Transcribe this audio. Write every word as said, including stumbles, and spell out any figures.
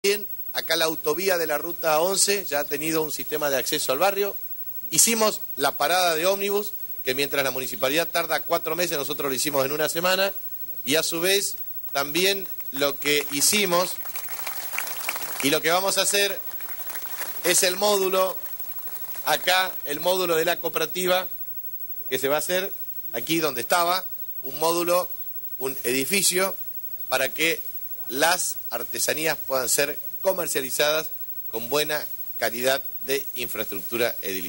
Bien, acá la autovía de la ruta once ya ha tenido un sistema de acceso al barrio. Hicimos la parada de ómnibus, que mientras la municipalidad tarda cuatro meses, nosotros lo hicimos en una semana. Y a su vez, también lo que hicimos y lo que vamos a hacer es el módulo, acá el módulo de la cooperativa, que se va a hacer aquí donde estaba, un módulo, un edificio, para que las artesanías puedan ser comercializadas con buena calidad de infraestructura edilicia.